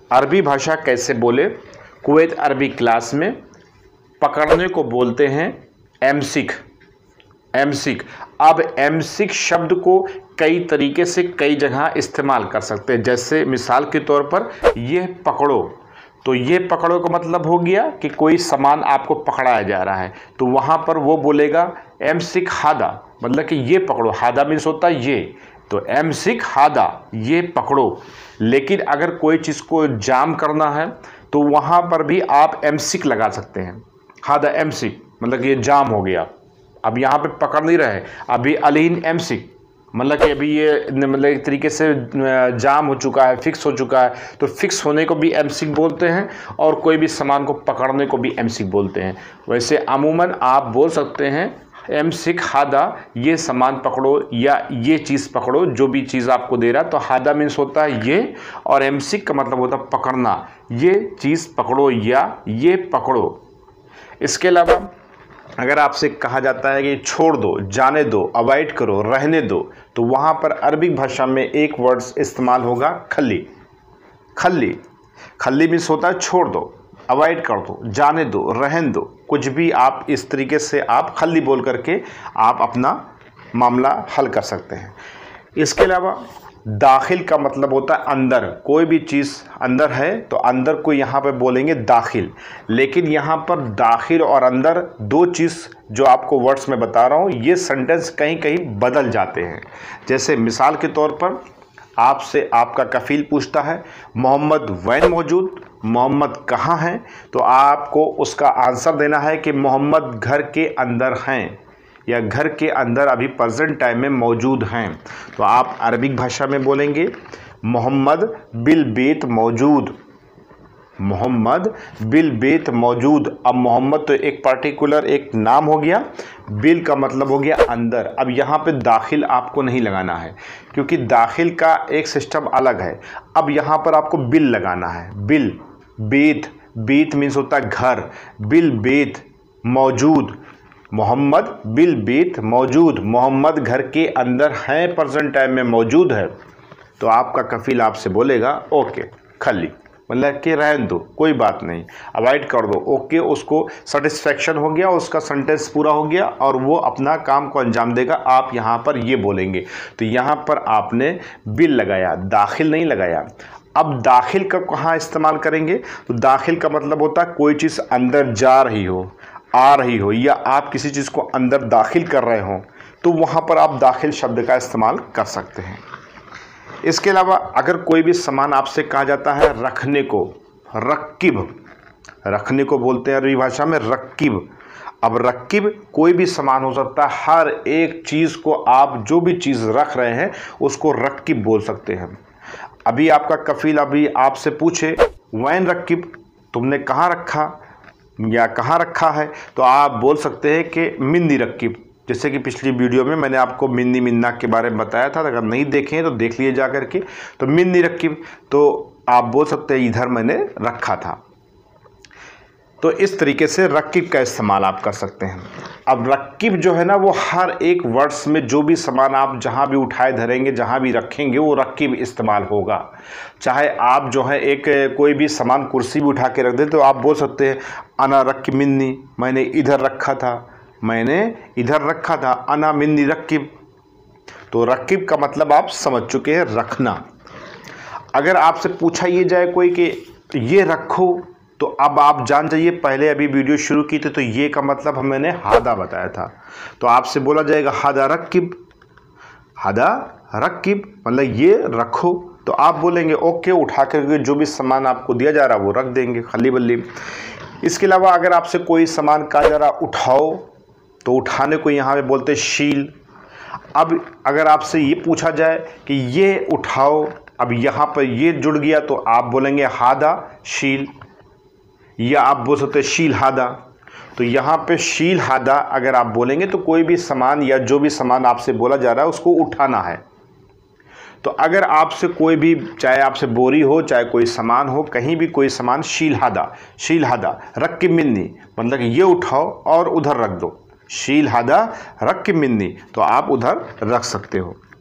अरबी भाषा कैसे बोले? कुवैत अरबी क्लास में पकड़ने को बोलते हैं एमसिक। एमसिक। अब एमसिक शब्द को कई तरीके से कई जगह इस्तेमाल कर सकते हैं। जैसे मिसाल के तौर पर ये पकड़ो, तो ये पकड़ो का मतलब हो गया कि कोई सामान आपको पकड़ाया जा रहा है, तो वहाँ पर वो बोलेगा एमसिक हादा, मतलब कि ये पकड़ो। हादा मीन्स होता है ये, तो एमसिक हादा, ये पकड़ो। लेकिन अगर कोई चीज़ को जाम करना है तो वहाँ पर भी आप एमसिक लगा सकते हैं। हादा एमसिक मतलब कि ये जाम हो गया, अब यहाँ पे पकड़ नहीं रहे, अभी अलीन एमसिक मतलब कि अभी ये मतलब एक तरीके से जाम हो चुका है, फिक्स हो चुका है, तो फिक्स होने को भी एमसिक बोलते हैं और कोई भी सामान को पकड़ने को भी एमसिक बोलते हैं। वैसे अमूमन आप बोल सकते हैं एमसिक हादा, ये सामान पकड़ो या ये चीज़ पकड़ो, जो भी चीज़ आपको दे रहा है। तो हादा मीन्स होता है ये, और एमसिक का मतलब होता है पकड़ना, ये चीज़ पकड़ो या ये पकड़ो। इसके अलावा अगर आपसे कहा जाता है कि छोड़ दो, जाने दो, अवॉइड करो, रहने दो, तो वहाँ पर अरबिक भाषा में एक वर्ड्स इस्तेमाल होगा खल्ली। खल्ली, खल्ली मीन्स होता है छोड़ दो, अवॉइड कर दो, जाने दो, रहने दो, कुछ भी आप इस तरीके से आप खल्ली बोल करके आप अपना मामला हल कर सकते हैं। इसके अलावा दाखिल का मतलब होता है अंदर, कोई भी चीज़ अंदर है तो अंदर को यहाँ पे बोलेंगे दाखिल। लेकिन यहाँ पर दाखिल और अंदर दो चीज़ जो आपको वर्ड्स में बता रहा हूँ, ये सेंटेंस कहीं कहीं बदल जाते हैं। जैसे मिसाल के तौर पर आपसे आपका कफ़ील पूछता है मोहम्मद वैन मौजूद, मोहम्मद कहाँ हैं, तो आपको उसका आंसर देना है कि मोहम्मद घर के अंदर हैं या घर के अंदर अभी प्रेजेंट टाइम में मौजूद हैं। तो आप अरबिक भाषा में बोलेंगे मोहम्मद बिल बेत मौजूद, मोहम्मद बिल बेत मौजूद। अब मोहम्मद तो एक पार्टिकुलर एक नाम हो गया, बिल का मतलब हो गया अंदर। अब यहाँ पे दाखिल आपको नहीं लगाना है क्योंकि दाखिल का एक सिस्टम अलग है। अब यहाँ पर आपको बिल लगाना है, बिल बेत, बेत मीन्स होता है घर, बिल बेत मौजूद, मोहम्मद बिल बेत मौजूद, मोहम्मद घर के अंदर हैं, प्रेजेंट टाइम में मौजूद है। तो आपका कफ़ील आपसे बोलेगा ओके खली, मतलब कि रहने दो, कोई बात नहीं, अवॉइड कर दो, ओके, उसको सेटिस्फेक्शन हो गया, उसका सेंटेंस पूरा हो गया और वो अपना काम को अंजाम देगा। आप यहाँ पर ये बोलेंगे, तो यहाँ पर आपने बिल लगाया, दाखिल नहीं लगाया। अब दाखिल का कहाँ इस्तेमाल करेंगे? तो दाखिल का मतलब होता है कोई चीज़ अंदर जा रही हो, आ रही हो, या आप किसी चीज़ को अंदर दाखिल कर रहे हो, तो वहाँ पर आप दाखिल शब्द का इस्तेमाल कर सकते हैं। इसके अलावा अगर कोई भी सामान आपसे कहा जाता है रखने को, रक्किब, रखने को बोलते हैं अरबी भाषा में रक्किब। अब रक्किब कोई भी सामान हो सकता है, हर एक चीज़ को आप जो भी चीज़ रख रहे हैं उसको रक्किब बोल सकते हैं। अभी आपका कफ़ील अभी आपसे पूछे वैन रक्किब, तुमने कहाँ रखा या कहाँ रखा है, तो आप बोल सकते हैं कि मिन्नी रक्किब। जैसे कि पिछली वीडियो में मैंने आपको मिन्नी मिन्ना के बारे में बताया था, अगर नहीं देखें तो देख लिए जा करके। तो मिन्नी रक्किब, तो आप बोल सकते हैं इधर मैंने रखा था। तो इस तरीके से रक्किब का इस्तेमाल आप कर सकते हैं। अब रक्किब जो है ना, वो हर एक वर्ड्स में जो भी सामान आप जहाँ भी उठाए धरेंगे, जहाँ भी रखेंगे, वो रक्किब इस्तेमाल होगा। चाहे आप जो है एक कोई भी सामान कुर्सी भी उठा के रख दें तो आप बोल सकते हैं अना रक्किब मिन्नी, मैंने इधर रखा था, मैंने इधर रखा था, अना मिन्नी रक्किब। तो रक्किब का मतलब आप समझ चुके हैं, रखना। अगर आपसे पूछा ये जाए कोई कि ये रखो, तो अब आप जान जाइए, पहले अभी वीडियो शुरू की थी तो ये का मतलब मैंने हादा बताया था। तो आपसे बोला जाएगा हादा रक्किब, हादा रक्किब मतलब ये रखो, तो आप बोलेंगे ओके, उठा करके जो भी सामान आपको दिया जा रहा है वो रख देंगे खली बल्ली। इसके अलावा अगर आपसे कोई सामान कहा जा रहा उठाओ, तो उठाने को यहाँ पे बोलते शील। अब अगर आपसे ये पूछा जाए कि ये उठाओ, अब यहाँ पर ये जुड़ गया, तो आप बोलेंगे हादा शील, या आप बोल सकते हैं शील हादा। तो यहाँ पे शील हादा अगर आप बोलेंगे तो कोई भी सामान या जो भी सामान आपसे बोला जा रहा है उसको उठाना है। तो अगर आपसे कोई भी, चाहे आपसे बोरी हो, चाहे कोई सामान हो, कहीं भी कोई सामान, शील हादा रक्किब मिन्नी मतलब कि ये उठाओ और उधर रख दो, शील हादा रक्किब मिन्नी, तो आप उधर रख सकते हो।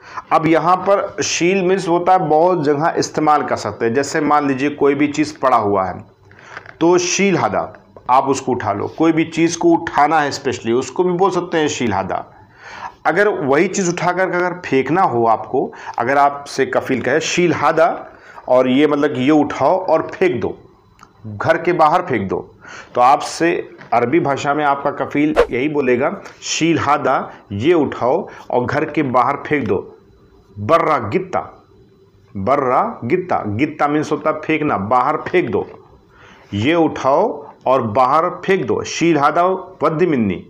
अब यहाँ पर शील मीन्स होता है बहुत जगह इस्तेमाल कर सकते हैं। जैसे मान लीजिए कोई भी चीज़ पड़ा हुआ है तो शील हादा, आप उसको उठा लो। कोई भी चीज़ को उठाना है स्पेशली, उसको भी बोल सकते हैं शील हादा। अगर वही चीज़ उठा कर अगर फेंकना हो आपको, अगर आपसे कफील कहे शील हादा और ये मतलब ये उठाओ और फेंक दो, घर के बाहर फेंक दो, तो आपसे अरबी भाषा में आपका कफील यही बोलेगा शील हादा, ये उठाओ और घर के बाहर फेंक दो। बर्रा गित्ता, बर्रा गित्ता, गित्ता मीन्स होता है फेंकना, बाहर फेंक दो। ये उठाओ और बाहर फेंक दो। शील हादा वद्दी मिन्नी,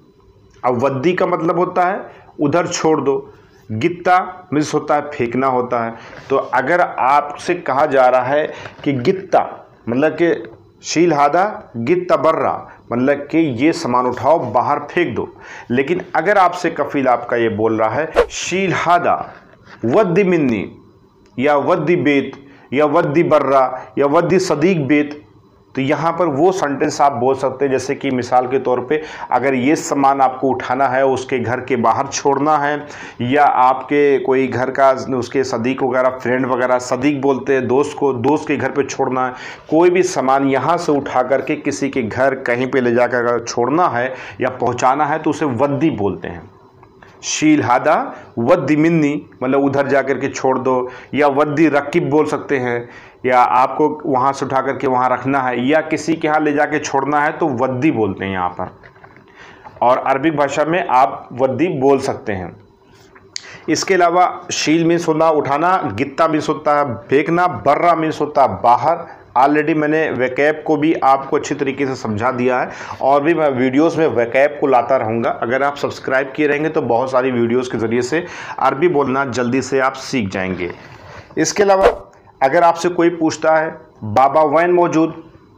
अब वद्दी का मतलब होता है उधर छोड़ दो। गित्ता मीन्स होता है फेंकना होता है। तो अगर आपसे कहा जा रहा है कि गित्ता मतलब कि शील हादा गित्ता बर्रा, मतलब कि ये सामान उठाओ बाहर फेंक दो। लेकिन अगर आपसे कफील आपका ये बोल रहा है शील हादा वद्दी मिन्नी या वद्दी बेत या वद्दी बर्रा या वद्दी सदीक बेत, तो यहाँ पर वो सेंटेंस आप बोल सकते हैं। जैसे कि मिसाल के तौर पे अगर ये सामान आपको उठाना है, उसके घर के बाहर छोड़ना है, या आपके कोई घर का उसके सदीक वगैरह फ्रेंड वगैरह, सदीक बोलते हैं दोस्त को, दोस्त के घर पे छोड़ना है, कोई भी सामान यहाँ से उठा करके किसी के घर कहीं पे ले जाकर अगर छोड़ना है या पहुँचाना है तो उसे वद्दी बोलते हैं। शील हादा वद्दी मिन्नी मतलब उधर जा कर के छोड़ दो, या वद्दी रकीब बोल सकते हैं, या आपको वहाँ से उठा करके वहाँ रखना है या किसी के यहाँ ले जाके छोड़ना है तो वद्दी बोलते हैं यहाँ पर। और अरबिक भाषा में आप वद्दी बोल सकते हैं। इसके अलावा शील मीन्स होना उठाना, गित्ता मीन्स होता है फेंकना, बर्रा मीन्स होता है बाहर। ऑलरेडी मैंने वैकैब को भी आपको अच्छी तरीके से समझा दिया है और भी मैं वीडियोस में वैकैब को लाता रहूँगा। अगर आप सब्सक्राइब किए रहेंगे तो बहुत सारी वीडियोस के ज़रिए से अरबी बोलना जल्दी से आप सीख जाएंगे। इसके अलावा अगर आपसे कोई पूछता है बाबा वैन मौजूद,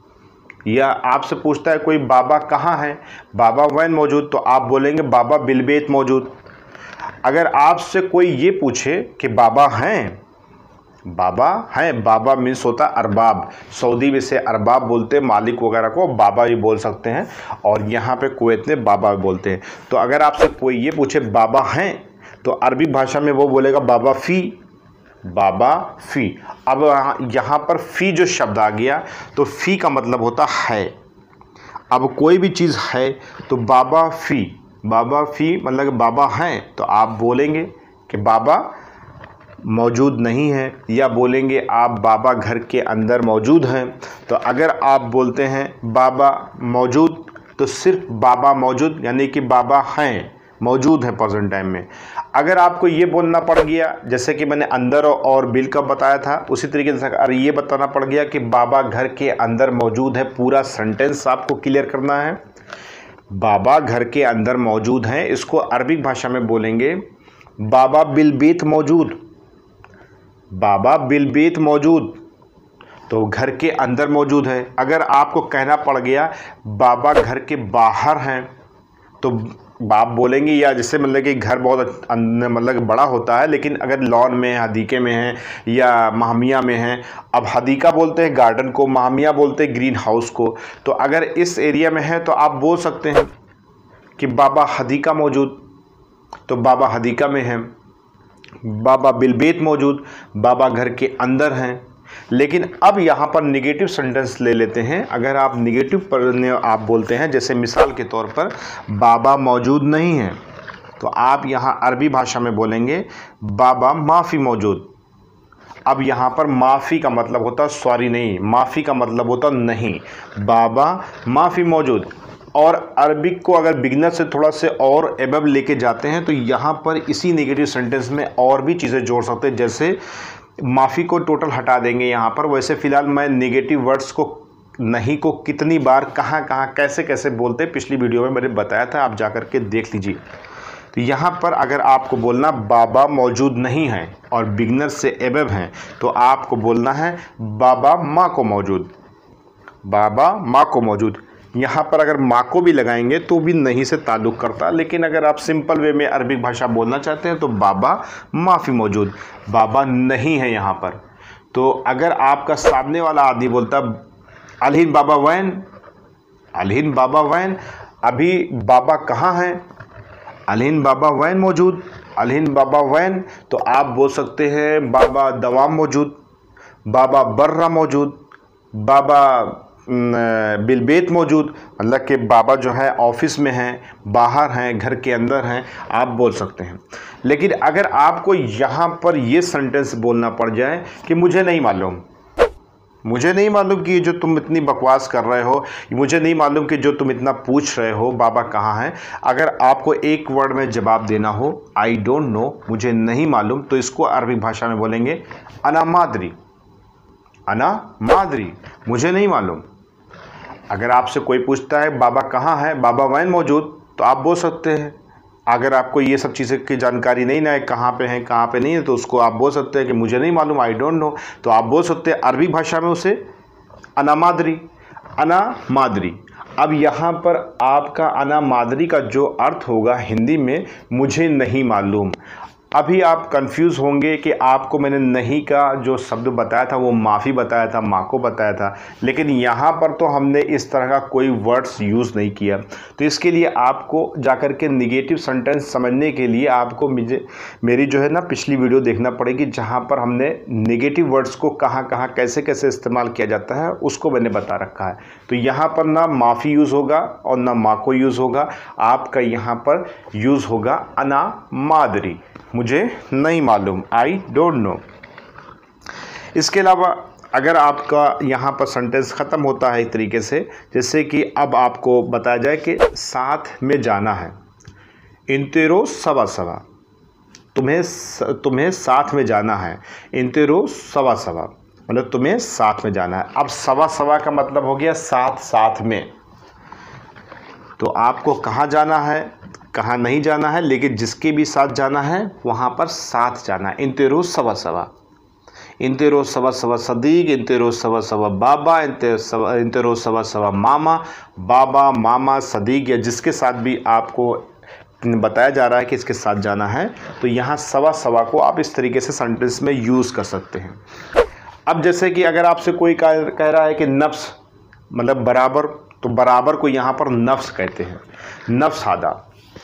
या आपसे पूछता है कोई बाबा कहाँ है, बाबा वैन मौजूद, तो आप बोलेंगे बाबा बिलबेत मौजूद। अगर आपसे कोई ये पूछे कि बाबा हैं, बाबा हैं, बाबा मीन्स होता है अरबाब। सऊदी में से अरबाब बोलते हैं, मालिक वगैरह को बाबा भी बोल सकते हैं, और यहाँ पे कुवैत में बाबा भी बोलते हैं। तो अगर आपसे कोई ये पूछे बाबा हैं तो अरबी भाषा में वो बोलेगा बाबा फ़ी, बाबा फ़ी। अब यहाँ पर फ़ी जो शब्द आ गया तो फ़ी का मतलब होता है। अब कोई भी चीज़ है तो बाबा फ़ी, बाबा फ़ी मतलब बाबा हैं, तो आप बोलेंगे कि बाबा मौजूद नहीं है, या बोलेंगे आप बाबा घर के अंदर मौजूद हैं। तो अगर आप बोलते हैं बाबा मौजूद तो सिर्फ बाबा मौजूद, यानी कि बाबा हैं, मौजूद हैं प्रेजेंट टाइम में। अगर आपको ये बोलना पड़ गया, जैसे कि मैंने अंदर और बिल का बताया था, उसी तरीके से अगर ये बताना पड़ गया कि बाबा घर के अंदर मौजूद है, पूरा सेंटेंस आपको क्लियर करना है। बाबा घर के अंदर मौजूद हैं, इसको अरबिक भाषा में बोलेंगे बाबा बिलबेत मौजूद, बाबा बिलबेत मौजूद, तो घर के अंदर मौजूद है। अगर आपको कहना पड़ गया बाबा घर के बाहर हैं, तो आप बोलेंगे, या जैसे मतलब कि घर बहुत मतलब बड़ा होता है, लेकिन अगर लॉन में है, हदीके में है, या महमिया में है। अब हदीका बोलते हैं गार्डन को, महमिया बोलते हैं ग्रीन हाउस को। तो अगर इस एरिया में है तो आप बोल सकते हैं कि बाबा हदीका मौजूद, तो बाबा हदीका में है। बाबा बिलबेत मौजूद, बाबा घर के अंदर हैं। लेकिन अब यहाँ पर निगेटिव सेंटेंस ले लेते हैं। अगर आप निगेटिव पर आप बोलते हैं, जैसे मिसाल के तौर पर बाबा मौजूद नहीं है, तो आप यहाँ अरबी भाषा में बोलेंगे बाबा माफ़ी मौजूद। अब यहाँ पर माफ़ी का मतलब होता सॉरी नहीं, माफ़ी का मतलब होता नहीं, बाबा माफ़ी मौजूद। और अरबिक को अगर बिगनर से थोड़ा से और एबव लेके जाते हैं तो यहाँ पर इसी नेगेटिव सेंटेंस में और भी चीज़ें जोड़ सकते हैं। जैसे माफ़ी को टोटल हटा देंगे यहाँ पर। वैसे फ़िलहाल मैं नेगेटिव वर्ड्स को नहीं को कितनी बार कहाँ कहाँ कैसे कैसे बोलते हैं पिछली वीडियो में मैंने बताया था, आप जा कर के देख लीजिए। तो यहाँ पर अगर आपको बोलना बाबा मौजूद नहीं है और बिगनर से एबव हैं, तो आपको बोलना है बाबा माँ को मौजूद, बाबा माँ को मौजूद। यहाँ पर अगर माँ को भी लगाएंगे तो भी नहीं से ताल्लुक़ करता, लेकिन अगर आप सिंपल वे में अरबिक भाषा बोलना चाहते हैं तो बाबा माफ़ी मौजूद, बाबा नहीं है यहाँ पर। तो अगर आपका सामने वाला आदमी बोलता अलहिन बाबा वैन, अलहिन बाबा वैन, अभी बाबा कहाँ हैं, अलहिन बाबा वैन मौजूद, अलहिन बाबा वैन, तो आप बोल सकते हैं बाबा दवाम मौजूद, बाबा बर्रा मौजूद, बाबा बिलबेत मौजूद, मतलब कि बाबा जो है ऑफिस में हैं, बाहर हैं, घर के अंदर हैं, आप बोल सकते हैं। लेकिन अगर आपको यहाँ पर ये सेंटेंस बोलना पड़ जाए कि मुझे नहीं मालूम, मुझे नहीं मालूम कि जो तुम इतनी बकवास कर रहे हो, मुझे नहीं मालूम कि जो तुम इतना पूछ रहे हो बाबा कहाँ हैं, अगर आपको एक वर्ड में जवाब देना हो आई डोंट नो, मुझे नहीं मालूम, तो इसको अरबिक भाषा में बोलेंगे अना मादरी, अना मादरी, मुझे नहीं मालूम। अगर आपसे कोई पूछता है बाबा कहाँ है, बाबा वैन मौजूद, तो आप बोल सकते हैं। अगर आपको ये सब चीज़ें की जानकारी नहीं ना है, कहाँ पे हैं कहाँ पे नहीं है, तो उसको आप बोल सकते हैं कि मुझे नहीं मालूम, आई डोंट नो, तो आप बोल सकते हैं अरबी भाषा में उसे अना मादरी, अना मादरी। अब यहाँ पर आपका अना मादरी का जो अर्थ होगा हिंदी में मुझे नहीं मालूम। अभी आप कंफ्यूज होंगे कि आपको मैंने नहीं का जो शब्द बताया था वो माफ़ी बताया था, माँ को बताया था, लेकिन यहाँ पर तो हमने इस तरह का कोई वर्ड्स यूज़ नहीं किया। तो इसके लिए आपको जाकर के निगेटिव सेंटेंस समझने के लिए आपको मेरी जो है ना पिछली वीडियो देखना पड़ेगी, जहाँ पर हमने निगेटिव वर्ड्स को कहाँ कहाँ कैसे कैसे इस्तेमाल किया जाता है उसको मैंने बता रखा है। तो यहाँ पर ना माफ़ी यूज़ होगा और ना माँ को यूज़ होगा, आपका यहाँ पर यूज़ होगा अना मादरी, मुझे नहीं मालूम, आई डोंट नो। इसके अलावा अगर आपका यहाँ पर सेंटेंस ख़त्म होता है एक तरीके से, जैसे कि अब आपको बताया जाए कि साथ में जाना है, इंतेरो सवा सवा, तुम्हें साथ में जाना है, इंतेरो सवा सवा, मतलब तुम्हें साथ में जाना है। अब सवा सवा का मतलब हो गया साथ साथ में, तो आपको कहाँ जाना है, कहाँ नहीं जाना है, लेकिन जिसके भी साथ जाना है वहाँ पर साथ जाना है। इंतेरो सवा सवा, इंतेरो सवा सवा सदीक, इंतेरो सवा सवा बाबा, इंतेरो सवा सवा मामा, बाबा मामा सदीक, या जिसके साथ भी आपको बताया जा रहा है कि इसके साथ जाना है, तो यहाँ सवा सवा को आप इस तरीके से सेंटेंस में यूज़ कर सकते हैं। अब जैसे कि अगर आपसे कोई कह रहा है कि नफ्स मतलब बराबर, तो बराबर को यहाँ पर नफ्स कहते हैं, नफ्स आधा,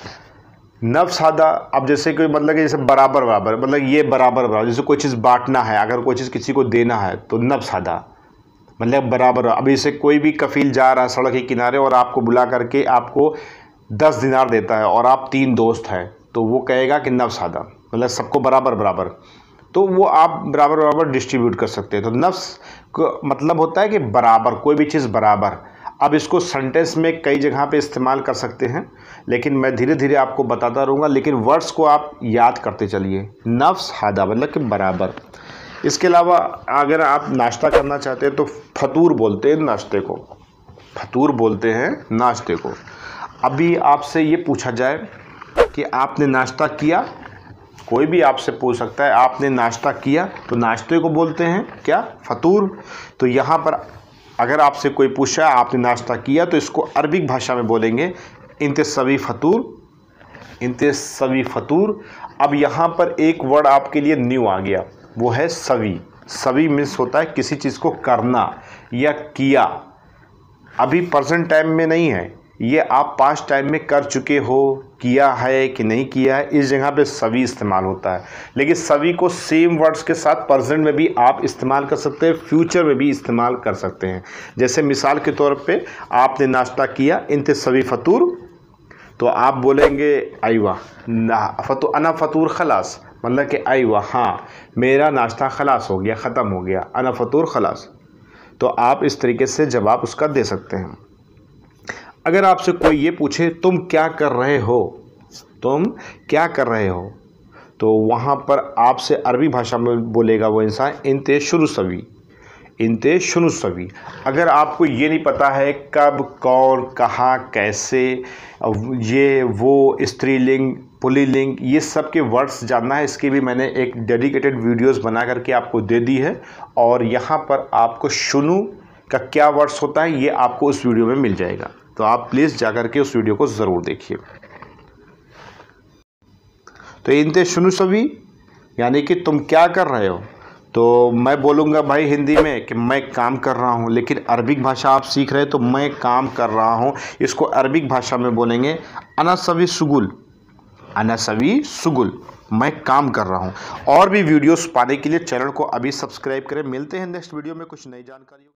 नफ्स आधा। अब जैसे कोई मतलब कि जैसे बराबर बराबर, मतलब ये बराबर बराबर, जैसे कोई चीज़ बांटना है, अगर कोई चीज़ किसी को देना है तो नफ्स आधा, मतलब बराबर। अब जैसे कोई भी कफील जा रहा है सड़क के किनारे और आपको बुला करके आपको 10 दिनार देता है और आप 3 दोस्त हैं, तो वो कहेगा कि नफ्स आधा, मतलब सबको बराबर बराबर, तो वो आप बराबर बराबर डिस्ट्रीब्यूट कर सकते हैं। तो नफ्स का मतलब होता है कि बराबर, कोई भी चीज़ बराबर। अब इसको सेंटेंस में कई जगह पे इस्तेमाल कर सकते हैं, लेकिन मैं धीरे धीरे आपको बताता रहूँगा, लेकिन वर्ड्स को आप याद करते चलिए। नफ्स हादा मतलब कि बराबर। इसके अलावा अगर आप नाश्ता करना चाहते हैं तो फतूर बोलते हैं नाश्ते को, फतूर बोलते हैं नाश्ते को। अभी आपसे ये पूछा जाए कि आपने नाश्ता किया, कोई भी आपसे पूछ सकता है आपने नाश्ता किया, तो नाश्ते को बोलते हैं क्या, फतूर। तो यहाँ पर अगर आपसे कोई पूछा आपने नाश्ता किया, तो इसको अरबिक भाषा में बोलेंगे इंते सवी फतूर, इंते सवी फतूर। अब यहाँ पर एक वर्ड आपके लिए न्यू आ गया, वो है सवी। सवी मीन्स होता है किसी चीज़ को करना या किया। अभी प्रेजेंट टाइम में नहीं है, ये आप पास्ट टाइम में कर चुके हो, किया है कि नहीं किया है, इस जगह पे सभी इस्तेमाल होता है। लेकिन सभी को सेम वर्ड्स के साथ प्रेजेंट में भी आप इस्तेमाल कर सकते हैं, फ्यूचर में भी इस्तेमाल कर सकते हैं। जैसे मिसाल के तौर पे आपने नाश्ता किया, इंते सभी फतूर, तो आप बोलेंगे आईवा फतू अना फतूर खलास, मतलब कि आईवा हाँ मेरा नाश्ता खलास हो गया, ख़त्म हो गया, अना फतूर खलास। तो आप इस तरीके से जवाब उसका दे सकते हैं। अगर आपसे कोई ये पूछे तुम क्या कर रहे हो, तुम क्या कर रहे हो, तो वहाँ पर आपसे अरबी भाषा में बोलेगा वो इंसान इंते शुरू सवी, इंते शुरू सवी। अगर आपको ये नहीं पता है कब, कौन, कहाँ, कैसे, ये वो, स्त्रीलिंग, पुल्लिंग, ये सब के वर्ड्स जानना है, इसकी भी मैंने एक डेडिकेटेड वीडियोस बना करके आपको दे दी है। और यहाँ पर आपको शुनु का क्या वर्ड्स होता है ये आपको उस वीडियो में मिल जाएगा, तो आप प्लीज़ जाकर के उस वीडियो को ज़रूर देखिए। तो इंते शुनु सवी यानी कि तुम क्या कर रहे हो, तो मैं बोलूँगा भाई हिंदी में कि मैं काम कर रहा हूँ, लेकिन अरबिक भाषा आप सीख रहे हैं तो मैं काम कर रहा हूँ, इसको अरबिक भाषा में बोलेंगे अना सवी सुगुल, अना सवी सुगुल। मैं काम कर रहा हूँ। और भी वीडियोस पाने के लिए चैनल को अभी सब्सक्राइब करें। मिलते हैं नेक्स्ट वीडियो में कुछ नई जानकारी।